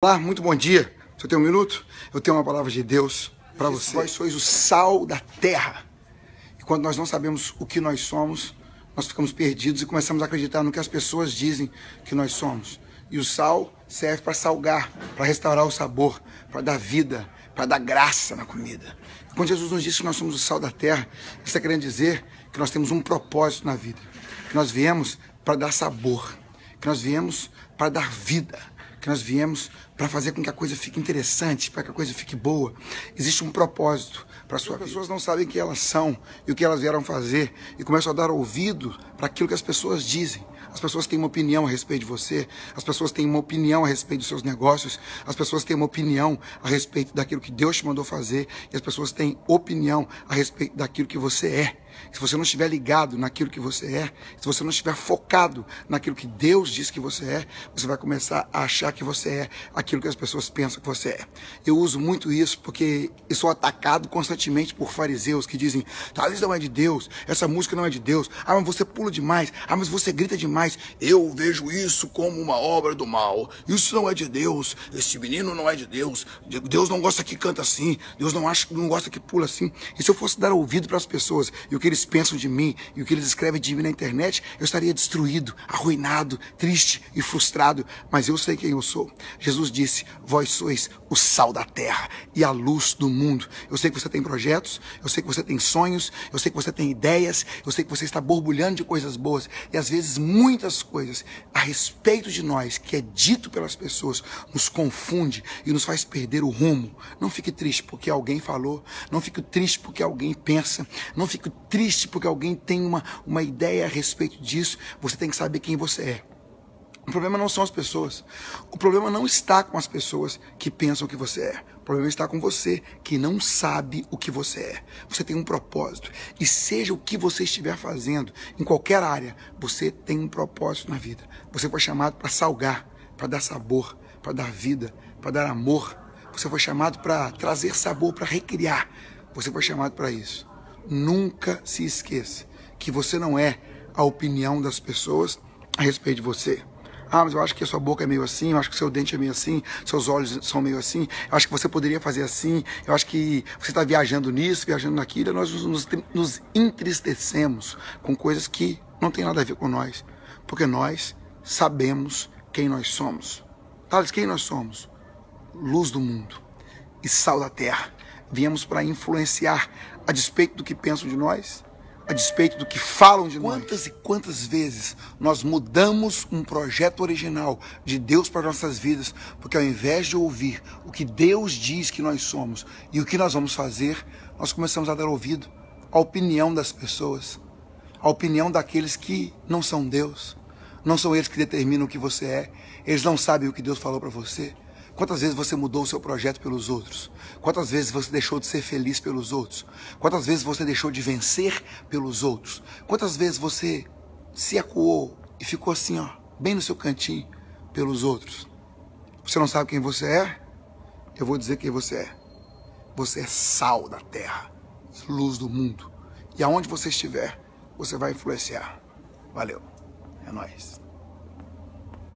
Olá, muito bom dia. Você tem um minuto? Eu tenho uma palavra de Deus para você. Vós sois o sal da terra. E quando nós não sabemos o que nós somos, nós ficamos perdidos e começamos a acreditar no que as pessoas dizem que nós somos. E o sal serve para salgar, para restaurar o sabor, para dar vida, para dar graça na comida. E quando Jesus nos disse que nós somos o sal da terra, Ele está querendo dizer que nós temos um propósito na vida. Que nós viemos para dar sabor. Que nós viemos para dar vida. Que nós viemos para fazer com que a coisa fique interessante, para que a coisa fique boa. Existe um propósito para a sua vida. As pessoas não sabem quem elas são e o que elas vieram fazer e começam a dar ouvido para aquilo que as pessoas dizem. As pessoas têm uma opinião a respeito de você, as pessoas têm uma opinião a respeito dos seus negócios, as pessoas têm uma opinião a respeito daquilo que Deus te mandou fazer e as pessoas têm opinião a respeito daquilo que você é. Se você não estiver ligado naquilo que você é, se você não estiver focado naquilo que Deus diz que você é, você vai começar a achar que você é aquilo que as pessoas pensam que você é. Eu uso muito isso porque eu sou atacado constantemente por fariseus que dizem: Thales não é de Deus, essa música não é de Deus, ah, mas você pula demais, ah, mas você grita demais. Eu vejo isso como uma obra do mal, isso não é de Deus, esse menino não é de Deus, Deus não gosta que canta assim, Deus não gosta que pula assim. E se eu fosse dar ouvido para as pessoas e o que eles pensam de mim e o que eles escrevem de mim na internet, eu estaria destruído, arruinado, triste e frustrado. Mas eu sei quem eu sou. Jesus disse: vós sois o sal da terra e a luz do mundo. Eu sei que você tem projetos, eu sei que você tem sonhos, eu sei que você tem ideias, eu sei que você está borbulhando de coisas boas e às vezes muitas coisas a respeito de nós que é dito pelas pessoas nos confunde e nos faz perder o rumo. Não fique triste porque alguém falou, não fique triste porque alguém pensa, não fique triste porque alguém tem uma ideia a respeito disso. Você tem que saber quem você é. O problema não são as pessoas. O problema não está com as pessoas que pensam que você é. O problema está com você que não sabe o que você é. Você tem um propósito. E seja o que você estiver fazendo, em qualquer área, você tem um propósito na vida. Você foi chamado para salgar, para dar sabor, para dar vida, para dar amor. Você foi chamado para trazer sabor, para recriar. Você foi chamado para isso. Nunca se esqueça que você não é a opinião das pessoas a respeito de você. Ah, mas eu acho que a sua boca é meio assim, eu acho que o seu dente é meio assim, seus olhos são meio assim, eu acho que você poderia fazer assim, eu acho que você está viajando nisso, viajando naquilo. Nós nos entristecemos com coisas que não tem nada a ver com nós, porque nós sabemos quem nós somos. Thales, quem nós somos? Luz do mundo e sal da terra. Viemos para influenciar a despeito do que pensam de nós, a despeito do que falam de nós. Quantas e quantas vezes nós mudamos um projeto original de Deus para nossas vidas, porque ao invés de ouvir o que Deus diz que nós somos e o que nós vamos fazer, nós começamos a dar ouvido à opinião das pessoas, à opinião daqueles que não são Deus. Não são eles que determinam o que você é, eles não sabem o que Deus falou para você. Quantas vezes você mudou o seu projeto pelos outros? Quantas vezes você deixou de ser feliz pelos outros? Quantas vezes você deixou de vencer pelos outros? Quantas vezes você se acuou e ficou assim, ó, bem no seu cantinho pelos outros? Você não sabe quem você é? Eu vou dizer quem você é. Você é sal da terra, luz do mundo. E aonde você estiver, você vai influenciar. Valeu. É nóis.